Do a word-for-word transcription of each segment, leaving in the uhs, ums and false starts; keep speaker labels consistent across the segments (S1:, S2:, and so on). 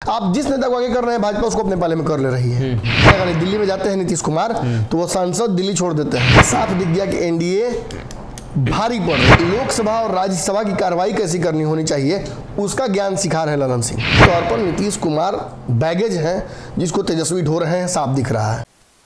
S1: आप जिस नेता को आगे कर रहे हैं भाजपा उसको अपने पाले में कर ले रही है। अगर दिल्ली में जाते हैं नीतीश कुमार तो वो सांसद दिल्ली छोड़ देते हैं। साफ दिख गया कि एनडीए भारी पड़ रही। लोकसभा और राज्यसभा की कार्रवाई कैसी करनी होनी चाहिए उसका ज्ञान सिखा रहे हैं ललन सिंह। तौर पर नीतीश कुमार बैगेज हैं जिसको तेजस्वी ढो रहे हैं, साफ दिख रहा है।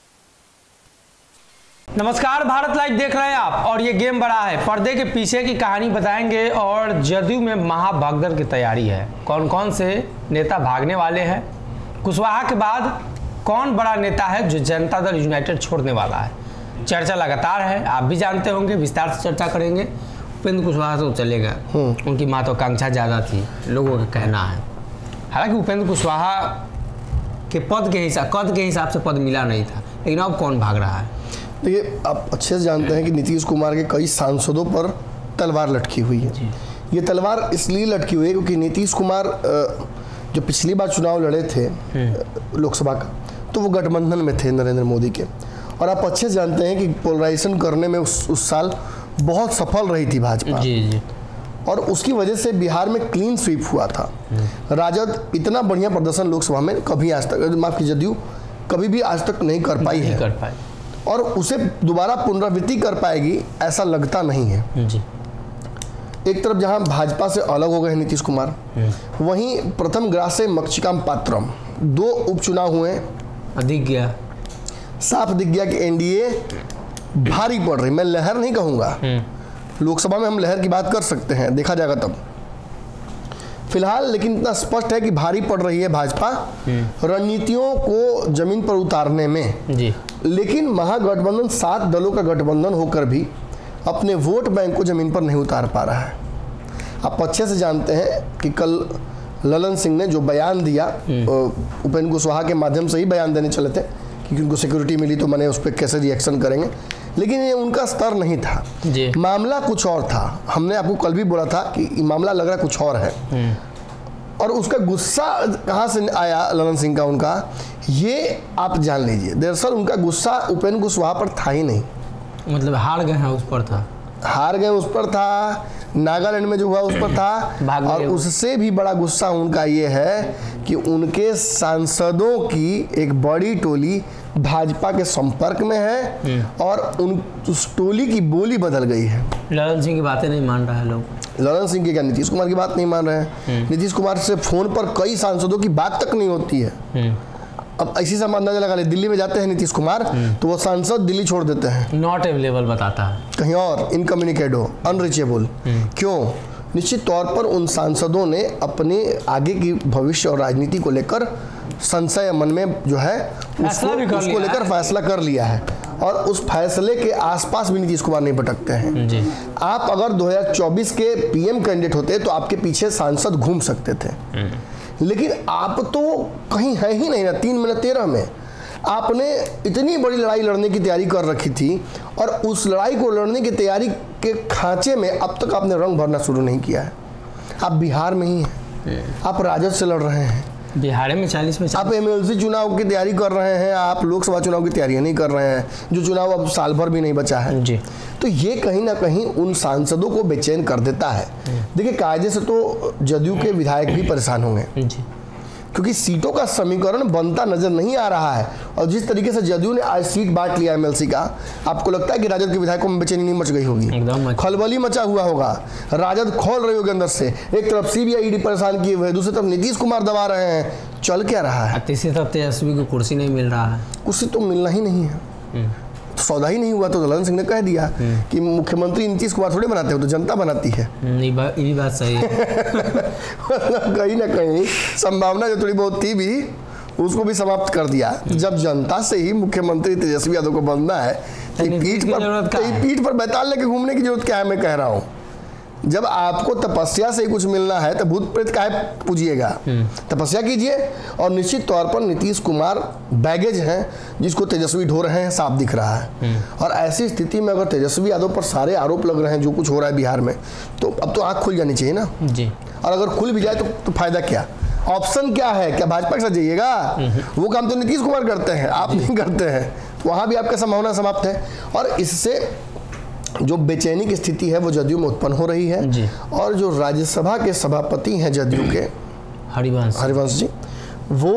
S2: नमस्कार, भारत लाइव देख रहे हैं आप और ये गेम बड़ा है। पर्दे के पीछे की कहानी बताएंगे और जदयू में महाभगदड़ की तैयारी है। कौन कौन से नेता भागने वाले हैं, कुशवाहा के बाद कौन बड़ा नेता है जो जनता दल यूनाइटेड छोड़ने वाला है। चर्चा लगातार है, आप भी जानते होंगे, विस्तार से चर्चा करेंगे। उपेंद्र कुशवाहा तो चलेगा, उनकी महत्वाकांक्षा ज़्यादा थी, लोगों का कहना है। हालांकि उपेंद्र कुशवाहा के पद के हिसाब कद के हिसाब से पद मिला नहीं था, लेकिन अब कौन भाग रहा है।
S1: देखिए, आप अच्छे से जानते हैं कि नीतीश कुमार के कई सांसदों पर तलवार लटकी हुई है। ये तलवार इसलिए लटकी हुई है क्योंकि नीतीश कुमार जो पिछली बार चुनाव लड़े थे लोकसभा का, तो वो गठबंधन में थे नरेंद्र मोदी के। और आप अच्छे से जानते हैं कि पोलराइजेशन करने में उस, उस साल बहुत सफल रही थी भाजपा जी जी। और उसकी वजह से बिहार में क्लीन स्वीप हुआ था। राजद इतना बढ़िया प्रदर्शन लोकसभा में कभी आज तक, माफ कीजिए, जदयू कभी भी आज तक नहीं कर पाई है, कर पाई और उसे दोबारा पुनरावृत्ति कर पाएगी ऐसा लगता नहीं है जी। एक तरफ जहां भाजपा से अलग हो गए नीतीश कुमार, वहीं प्रथम ग्रासे मक्षिकाम पात्रम दो उपचुनाव हुए,
S2: दिख गया,
S1: साफ दिख गया कि एनडीए भारी पड़ रही। मैं लहर नहीं कहूंगा, लोकसभा में हम लहर की बात कर सकते हैं, देखा जाएगा तब। फिलहाल लेकिन इतना स्पष्ट है कि भारी पड़ रही है भाजपा रणनीतियों को जमीन पर उतारने में जी। लेकिन महागठबंधन सात दलों का गठबंधन होकर भी अपने वोट बैंक को जमीन पर नहीं उतार पा रहा है। आप अच्छे से जानते हैं कि कल ललन सिंह ने जो बयान दिया, उपेंद्र कुशवाहा के माध्यम से ही बयान देने चले थे क्योंकि उनको सिक्योरिटी मिली तो मैंने उस पर कैसे रिएक्शन करेंगे, लेकिन ये उनका स्तर नहीं था जी। मामला कुछ और था। हमने आपको कल भी बोला था कि मामला लग रहा कुछ और है। और उसका गुस्सा कहाँ से आया ललन सिंह का, उनका ये आप जान लीजिए। दरअसल उनका गुस्सा उपेंद्र कुशवाहा पर था ही नहीं,
S2: मतलब हार गए हैं उस पर था,
S1: हार गए उस पर था, नागालैंड में जो हुआ उस पर था। और उससे भी बड़ा गुस्सा उनका ये है कि उनके सांसदों की एक बड़ी टोली भाजपा के संपर्क में है और उन उस टोली की बोली बदल गई है।
S2: ललन सिंह की बातें नहीं मान रहा है लोग,
S1: ललन सिंह की क्या, नीतीश कुमार की बात नहीं मान रहे हैं। नीतीश कुमार से फोन पर कई सांसदों की बात तक नहीं होती है। अब ऐसी सब अंदाजा लगा ले, दिल्ली में जाते हैं नीतीश कुमार तो वो सांसद दिल्ली छोड़ देते हैं,
S2: नॉट अवेलेबल बताता है,
S1: कहीं और, इनकम्युनिकेटो, अनरीचेबल। क्यों? निश्चित तौर पर उन सांसदों ने अपने आगे की भविष्य और राजनीति को लेकर संशय मन में जो है उसको, उसको लेकर फैसला कर लिया है और उस फैसले के आसपास भी नीतीश कुमार नहीं भटकते हैं जी। आप अगर दो हज़ार चौबीस के पीएम कैंडिडेट होते तो आपके पीछे सांसद घूम सकते थे, लेकिन आप तो कहीं है ही नहीं ना। तीन मिनट तेरह में आपने इतनी बड़ी लड़ाई लड़ने की तैयारी कर रखी थी और उस लड़ाई को लड़ने की तैयारी के खांचे में अब तक आपने रंग भरना शुरू नहीं किया है। आप बिहार में ही हैं, आप राजद से लड़ रहे हैं,
S2: बिहार में चालीस में
S1: आप एमएलसी चुनाव की तैयारी कर रहे हैं, आप लोकसभा चुनाव की तैयारियां नहीं कर रहे हैं, जो चुनाव अब साल भर भी नहीं बचा है जी। तो ये कहीं ना कहीं उन सांसदों को बेचैन कर देता है। देखिए, कायदे से तो जदयू के विधायक भी परेशान होंगे जी, क्योंकि सीटों का समीकरण बनता नजर नहीं आ रहा है। और जिस तरीके से जदयू ने आज सीट बांट लिया एमएलसी का, आपको लगता है कि राजद के विधायकों में बेचैनी नहीं मच गई होगी, खलबली मचा हुआ होगा, राजद खोल रही होगी अंदर से। एक तरफ सीबीआई ईडी परेशान किए हुए, दूसरी तरफ नीतीश कुमार दबा रहे हैं, चल क्या रहा है।
S2: तीसरी तरफ तेजस्वी को कुर्सी नहीं मिल रहा है,
S1: कुर्सी तो मिलना ही नहीं है, सौदा ही नहीं हुआ। तो ललन सिंह ने कह दिया कि मुख्यमंत्री नीतीश कुमार थोड़े बनाते हो, तो जनता बनाती है।
S2: ये बात, ये बात सही है।
S1: कहीं ना कहीं संभावना जो थोड़ी बहुत थी भी उसको भी समाप्त कर दिया। जब जनता से ही मुख्यमंत्री तेजस्वी यादव को बनना है, पीठ पर पीठ पर बैताल लेके घूमने की जरूरत क्या है, मैं कह रहा हूँ। जब आपको तपस्या से ही कुछ मिलना है तो भूत प्रेत काहे पूजिएगा, तपस्या कीजिए। और निश्चित तौर पर नीतीश कुमार बैगेज हैं जिसको तेजस्वी ढो रहे हैं, साफ दिख रहा है। और ऐसी स्थिति में अगर तेजस्वी यादव पर सारे आरोप लग रहे हैं जो कुछ हो रहा है बिहार में, तो अब तो आँख खुल जानी चाहिए ना जी। और अगर खुल भी जाए तो, तो फायदा क्या, ऑप्शन क्या है, क्या भाजपा के साथ जाइएगा? वो काम तो नीतीश कुमार करते हैं, आप नहीं करते हैं, वहाँ भी आपका संभावना समाप्त है। और इससे जो बेचैनी की स्थिति है वो जदयू में उत्पन्न हो रही है। और जो राज्यसभा के सभापति हैं जदयू के,
S2: हरिवंश
S1: हरिवंश जी, वो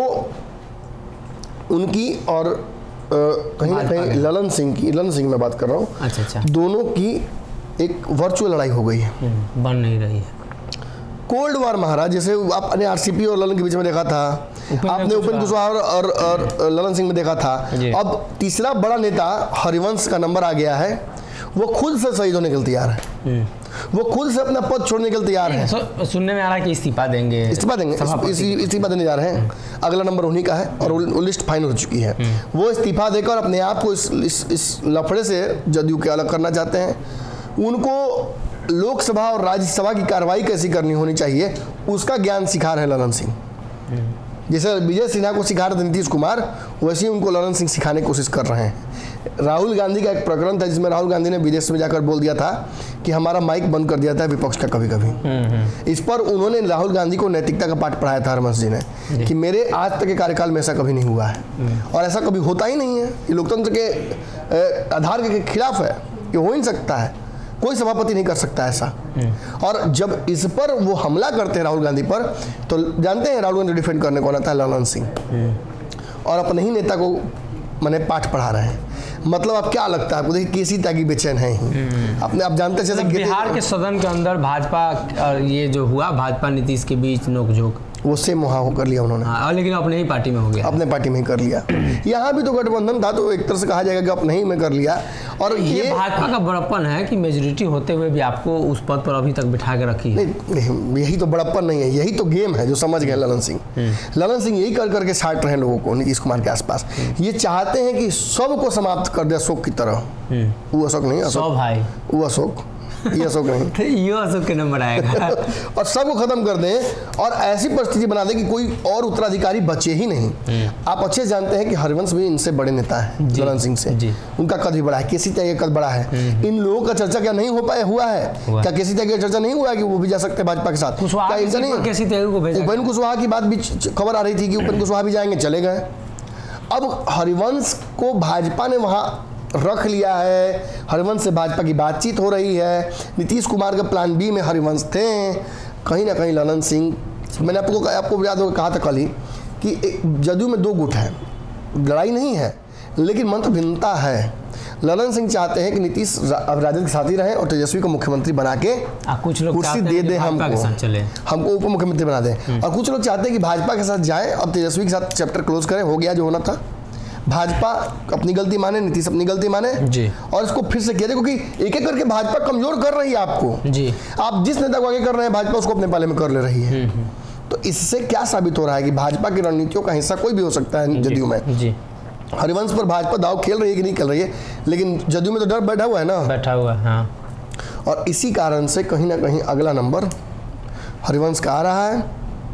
S1: उनकी और आ, कहीं ना कहीं ललन सिंह की, ललन सिंह में बात कर रहा हूँ,
S2: अच्छा अच्छा,
S1: दोनों की एक वर्चुअल लड़ाई हो गई है,
S2: बन नहीं रही है।
S1: कोल्ड वार महाराज, जैसे आपने आरसीपी और ललन के बीच में देखा था, आपने उपेंद्र कुशवाहा और, और, और ललन सिंह में देखा था। अब तीसरा बड़ा नेता हरिवंश का नंबर आ गया है, वो खुद से शहीद होने के लिए तैयार है, वो खुद से अपना पद छोड़ने के लिए तैयार है।
S2: सु, सुनने में आ रहा है कि इस्तीफा देंगे,
S1: इस्तीफा देंगे, इस्तीफा देने जा रहे हैं। अगला नंबर उन्हीं का है और वो लिस्ट फाइनल हो चुकी है। वो इस्तीफा देकर अपने आप को इस इस, इस लफड़े से जदयू के अलग करना चाहते हैं। उनको लोकसभा और राज्यसभा की कार्रवाई कैसी करनी होनी चाहिए उसका ज्ञान सिखा रहे हैं ललन सिंह। जैसे विजय सिन्हा को सिखा रहे थे नीतीश कुमार, वैसे ही उनको ललन सिंह सिखाने की कोशिश कर रहे हैं। राहुल गांधी का एक प्रकरण था जिसमें राहुल गांधी ने विदेश में जाकर बोल दिया था कि हमारा माइक बंद कर दिया था विपक्ष का कभी कभी। इस पर उन्होंने राहुल गांधी को नैतिकता का पाठ पढ़ाया था हरवंश जी ने कि मेरे आज तक के कार्यकाल में ऐसा कभी नहीं हुआ है और ऐसा कभी होता ही नहीं है। ये लोकतंत्र के आधार के खिलाफ है, ये हो ही नहीं सकता है, कोई सभापति नहीं कर सकता ऐसा। और जब इस पर वो हमला करते हैं राहुल गांधी पर, तो जानते हैं राहुल गांधी डिफेंड करने को आता है ललन सिंह और अपने ही नेता को मैंने पाठ पढ़ा रहे हैं। मतलब अब क्या लगता है आपको, देखिए केसी त्यागी बेचैन है ही, अपने आप जानते हैं जैसे
S2: बिहार के सदन के अंदर भाजपा और ये जो हुआ भाजपा नीतीश के बीच नोकझोंक,
S1: वो सेम वहाँ हो कर लिया उन्होंने।
S2: हाँ, लेकिन अपने ही पार्टी में हो गया,
S1: अपने पार्टी में ही कर लिया। यहाँ भी तो गठबंधन था, तो एक तरह से कहा जाएगा कि अपने ही में कर लिया। और
S2: ये,
S1: ये
S2: भाजपा का बड़प्पन है कि मेजोरिटी होते हुए भी आपको उस पद पर अभी तक बिठा के रखी है।
S1: नहीं, यही तो बड़प्पन नहीं है, यही तो गेम है जो समझ गए ललन सिंह। ललन सिंह यही कर करके साट रहे हैं लोगों को नीतीश कुमार के आसपास। ये चाहते हैं कि सबको समाप्त कर दे अशोक की तरह। वो अशोक नहीं, अशोक भाई, वो अशोक, ये अशोक नहीं,
S2: ये अशोक के नंबर आएगा
S1: और सबको खत्म कर दें और ऐसी परिस्थिति बना दें कि कोई और उत्तराधिकारी बचे ही नहीं। आप अच्छे जानते हैं कि हरिवंश भी इनसे बड़े नेता है ललन सिंह से, उनका कद भी बड़ा है, केसी त्यागी का कद बड़ा है। इन लोगों का चर्चा क्या नहीं हो पाया हुआ है? क्या केसी त्यागी का चर्चा नहीं हुआ है कि वो भी जा सकते हैं भाजपा के साथ? क्या इनका नहीं? उपेंद्र कुशवाहा की बात भी खबर आ रही थी कि उपेंद्र कुशवाहा भी जाएंगे, चले गए। अब हरिवंश को भाजपा ने वहाँ रख लिया है, हरिवंश से भाजपा की बातचीत हो रही है। नीतीश कुमार का प्लान बी में हरिवंश थे। कहीं ना कहीं ललन सिंह, मैंने आपको आपको याद होगा कहा था कल ही कि जदयू में दो गुट है, लड़ाई नहीं है लेकिन मंत्र भिन्नता है। ललन सिंह चाहते हैं कि नीतीश अब राजद के साथ ही रहें और तेजस्वी को मुख्यमंत्री बना के
S2: कुछ लोग
S1: कुर्सी दे दें, हमको हमको उप मुख्यमंत्री बना दें। और कुछ लोग चाहते हैं कि भाजपा के साथ जाएं, अब तेजस्वी के साथ चैप्टर क्लोज करें, हो गया जो होना था। भाजपा अपनी गलती माने, नीतीश अपनी गलती माने जी। और इसको फिर से किया जाए, क्योंकि एक एक करके भाजपा कमजोर कर रही है आपको जी। आप जिस नेता को आगे कर रहे हैं भाजपा उसको अपने पाले में कर ले रही है। तो इससे क्या साबित हो रहा है कि भाजपा की रणनीतियों का हिस्सा कोई भी हो सकता है जदयू में जी। हरिवंश पर भाजपा दाव खेल रही है कि नहीं खेल रही है, लेकिन जदयू में तो डर बैठा हुआ है ना,
S2: बैठा हुआ है हाँ।
S1: और इसी कारण से कहीं ना कहीं अगला नंबर हरिवंश का आ रहा है।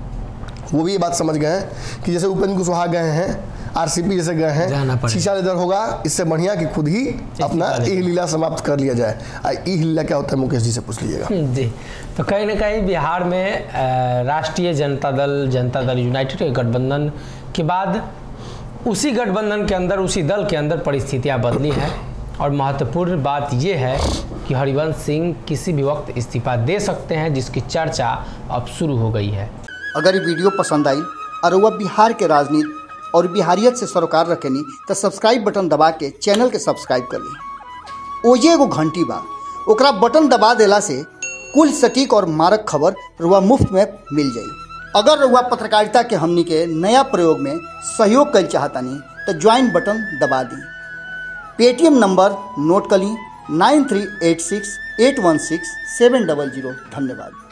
S1: वो भी ये बात समझ गए हैं कि जैसे उपेंद्र कुशवाहा गए हैं, आरसीपी जैसे गए हैं, शीशा लेदर होगा, इससे बढ़िया कि खुद ही अपना ई लीला समाप्त कर लिया जाए। ई लीला क्या होता है मुकेश जी से पूछ लीजिएगा
S2: जी। तो कहीं ना कहीं बिहार में राष्ट्रीय जनता दल, जनता दल यूनाइटेड के गठबंधन के बाद उसी गठबंधन के अंदर, उसी दल के अंदर परिस्थितियां बदली हैं और महत्वपूर्ण बात यह है कि हरिवंश सिंह किसी भी वक्त इस्तीफा दे सकते हैं, जिसकी चर्चा अब शुरू हो गई है।
S3: अगर ये वीडियो पसंद आई और वह बिहार के राजनीति और बिहारियत से सरोकार रखेनी तो सब्सक्राइब बटन दबा के चैनल के सब्सक्राइब कर ली। ओजे एगो घंटी बा, ओकरा बटन दबा देला से कुल सटीक और मारक खबर रुआ मुफ्त में मिल जाई। अगर रुआ पत्रकारिता के हमनी के नया प्रयोग में सहयोग कर चाहतानी तो ज्वाइन बटन दबा दी। पेटीएम नंबर नोट कर ली nine three eight six eight one six seven double zero. धन्यवाद।